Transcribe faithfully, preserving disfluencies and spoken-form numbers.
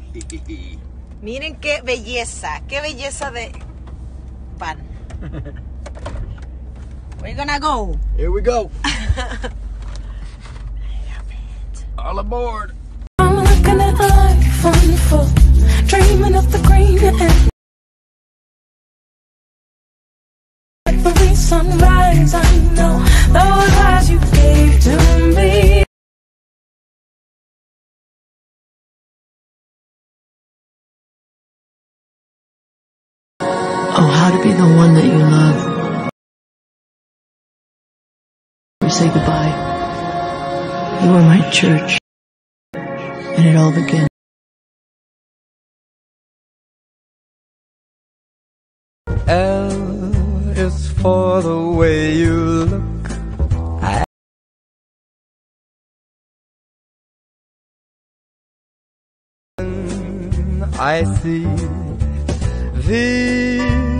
Miren qué belleza, qué belleza de pan. We're gonna go. Here we go. All aboard. I'm looking at life unfold, dreaming of the green and every sunrise. I know those eyes you gave to me. Oh, how to be the one that you love. We say goodbye. You were my church, and it all began. L is for the way you look. I, I see. V